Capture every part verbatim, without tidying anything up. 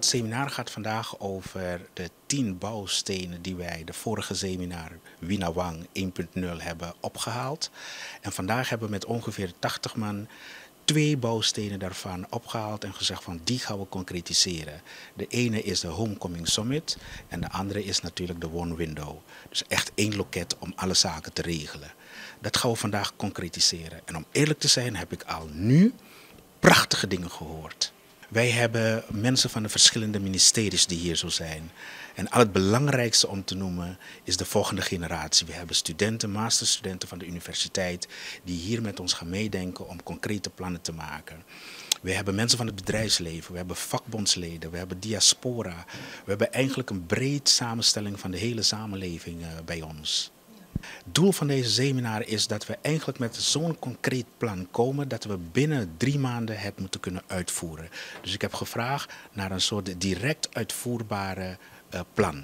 seminar gaat vandaag over de tien bouwstenen die wij de vorige seminar Winawang één punt nul hebben opgehaald. En vandaag hebben we met ongeveer tachtig man twee bouwstenen daarvan opgehaald en gezegd van die gaan we concretiseren. De ene is de Homecoming Summit en de andere is natuurlijk de One Window. Dus echt één loket om alle zaken te regelen. Dat gaan we vandaag concretiseren. En om eerlijk te zijn heb ik al nu prachtige dingen gehoord. Wij hebben mensen van de verschillende ministeries die hier zo zijn. En al het belangrijkste om te noemen is de volgende generatie. We hebben studenten, masterstudenten van de universiteit die hier met ons gaan meedenken om concrete plannen te maken. We hebben mensen van het bedrijfsleven, we hebben vakbondsleden, we hebben diaspora. We hebben eigenlijk een breed samenstelling van de hele samenleving uh, bij ons. Het doel van deze seminar is dat we eigenlijk met zo'n concreet plan komen dat we binnen drie maanden het moeten kunnen uitvoeren. Dus ik heb gevraagd naar een soort direct uitvoerbare uh, plan.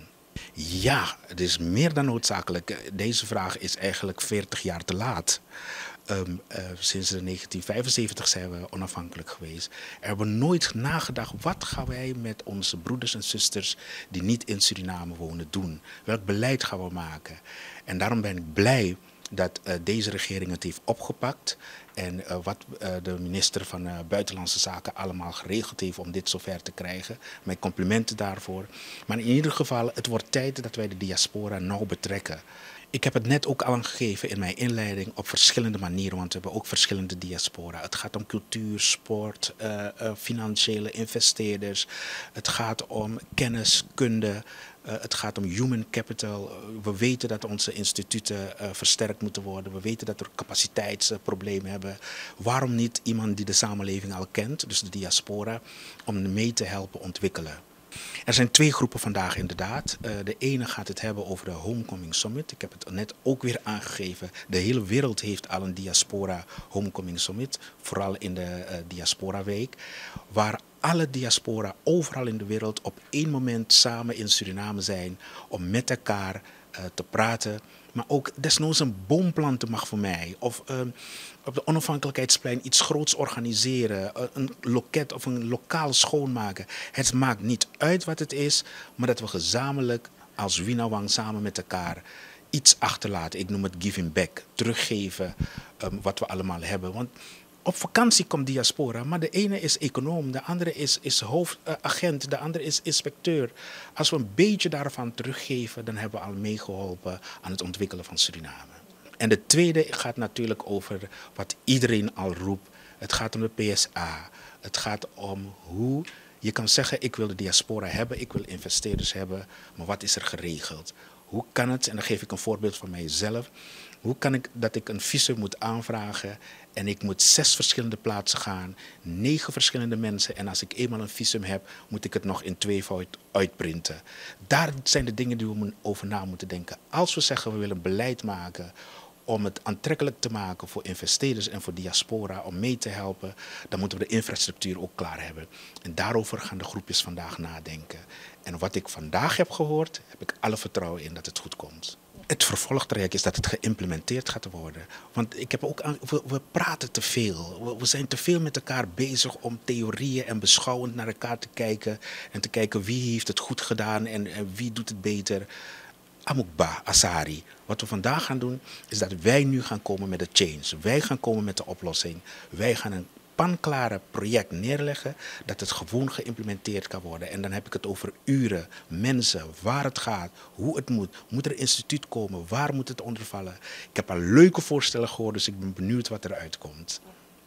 Ja, het is meer dan noodzakelijk. Deze vraag is eigenlijk veertig jaar te laat. Um, uh, sinds negentien vijfenzeventig zijn we onafhankelijk geweest. Er hebben we nooit nagedacht, wat gaan wij met onze broeders en zusters die niet in Suriname wonen doen? Welk beleid gaan we maken? En daarom ben ik blij dat uh, deze regering het heeft opgepakt. En uh, wat uh, de minister van uh, Buitenlandse Zaken allemaal geregeld heeft om dit zover te krijgen. Mijn complimenten daarvoor. Maar in ieder geval, het wordt tijd dat wij de diaspora nauw betrekken. Ik heb het net ook aangegeven in mijn inleiding op verschillende manieren, want we hebben ook verschillende diaspora. Het gaat om cultuur, sport, uh, uh, financiële investeerders. Het gaat om kennis, kunde. Uh, het gaat om human capital. Uh, we weten dat onze instituten uh, versterkt moeten worden. We weten dat er capaciteitsproblemen hebben. Waarom niet iemand die de samenleving al kent, dus de diaspora, om mee te helpen ontwikkelen? Er zijn twee groepen vandaag inderdaad. Uh, de ene gaat het hebben over de Homecoming Summit. Ik heb het net ook weer aangegeven. De hele wereld heeft al een Diaspora Homecoming Summit. Vooral in de uh, Diaspora Week. Waar alle diaspora overal in de wereld op één moment samen in Suriname zijn. Om met elkaar uh, te praten. Maar ook desnoods een boomplanten mag voor mij. Of uh, op de Onafhankelijkheidsplein iets groots organiseren. Uh, een loket of een lokaal schoonmaken. Het maakt niet uit wat het is. Maar dat we gezamenlijk als Winawang samen met elkaar iets achterlaten. Ik noem het giving back. Teruggeven um, wat we allemaal hebben. Want op vakantie komt diaspora, maar de ene is econoom, de andere is, is hoofdagent, de andere is inspecteur. Als we een beetje daarvan teruggeven, dan hebben we al meegeholpen aan het ontwikkelen van Suriname. En de tweede gaat natuurlijk over wat iedereen al roept. Het gaat om de P S A. Het gaat om hoe je kan zeggen, ik wil de diaspora hebben, ik wil investeerders hebben, maar wat is er geregeld? Hoe kan het, en dan geef ik een voorbeeld van mijzelf, hoe kan ik dat ik een visum moet aanvragen en ik moet zes verschillende plaatsen gaan, negen verschillende mensen en als ik eenmaal een visum heb, moet ik het nog in tweevoud uitprinten. Daar zijn de dingen die we over na moeten denken. Als we zeggen we willen beleid maken om het aantrekkelijk te maken voor investeerders en voor diaspora om mee te helpen, dan moeten we de infrastructuur ook klaar hebben. En daarover gaan de groepjes vandaag nadenken. En wat ik vandaag heb gehoord, heb ik alle vertrouwen in dat het goed komt. Het vervolgtraject is dat het geïmplementeerd gaat worden. Want ik heb ook aan, we, we praten te veel. We, we zijn te veel met elkaar bezig om theorieën en beschouwend naar elkaar te kijken. En te kijken wie heeft het goed gedaan en, en wie doet het beter. Amukba, Asari. Wat we vandaag gaan doen, is dat wij nu gaan komen met de change. Wij gaan komen met de oplossing. Wij gaan een panklare project neerleggen, dat het gewoon geïmplementeerd kan worden. En dan heb ik het over uren, mensen, waar het gaat, hoe het moet. Moet er een instituut komen, waar moet het onder vallen? Ik heb al leuke voorstellen gehoord, dus ik ben benieuwd wat eruit komt.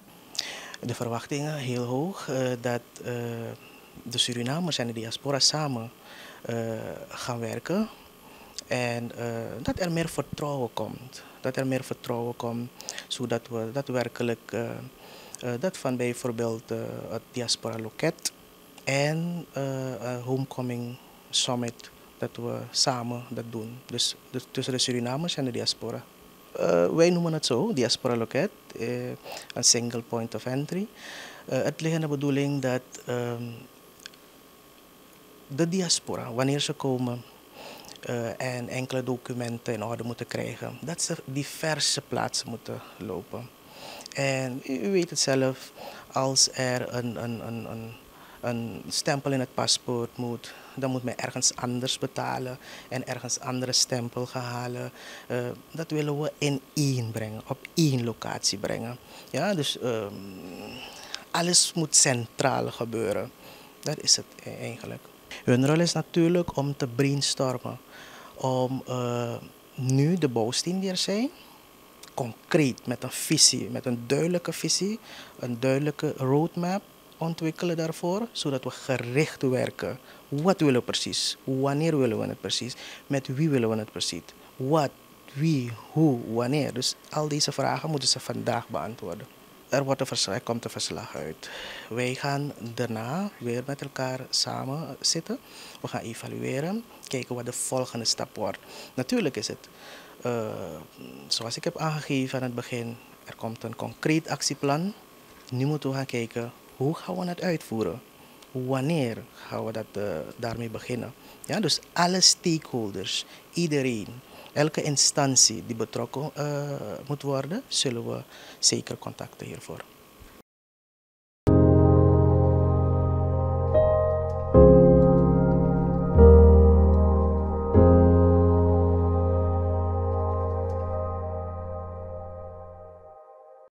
De verwachtingen heel hoog, uh, dat uh, de Surinamers en de diaspora samen uh, gaan werken. En uh, dat er meer vertrouwen komt. Dat er meer vertrouwen komt, zodat we daadwerkelijk uh, uh, dat van bijvoorbeeld uh, het Diaspora Loket en uh, uh, Homecoming Summit, dat we samen dat doen. Dus, dus tussen de Surinamers en de diaspora. Uh, wij noemen het zo, Diaspora Loket, uh, een single point of entry. Uh, het ligt in de bedoeling dat uh, de diaspora, wanneer ze komen, Uh, en enkele documenten in orde moeten krijgen, dat ze diverse plaatsen moeten lopen. En u, u weet het zelf, als er een, een, een, een, een stempel in het paspoort moet, dan moet men ergens anders betalen en ergens andere stempel gaan halen. Uh, dat willen we in één brengen, op één locatie brengen. Ja, dus um, alles moet centraal gebeuren. Dat is het eigenlijk. Hun rol is natuurlijk om te brainstormen, om uh, nu de bouwstenen die er zijn, concreet met een visie, met een duidelijke visie, een duidelijke roadmap ontwikkelen daarvoor, zodat we gericht werken. Wat willen we precies? Wanneer willen we het precies? Met wie willen we het precies? Wat, wie, hoe, wanneer? Dus al deze vragen moeten ze vandaag beantwoorden. Er, wordt een verslag, er komt een verslag uit. Wij gaan daarna weer met elkaar samen zitten. We gaan evalueren, kijken wat de volgende stap wordt. Natuurlijk is het, uh, zoals ik heb aangegeven aan het begin, er komt een concreet actieplan. Nu moeten we gaan kijken, hoe gaan we het uitvoeren? Wanneer gaan we dat, uh, daarmee beginnen? Ja, dus alle stakeholders, iedereen, elke instantie die betrokken uh, moet worden, zullen we zeker contacten hiervoor.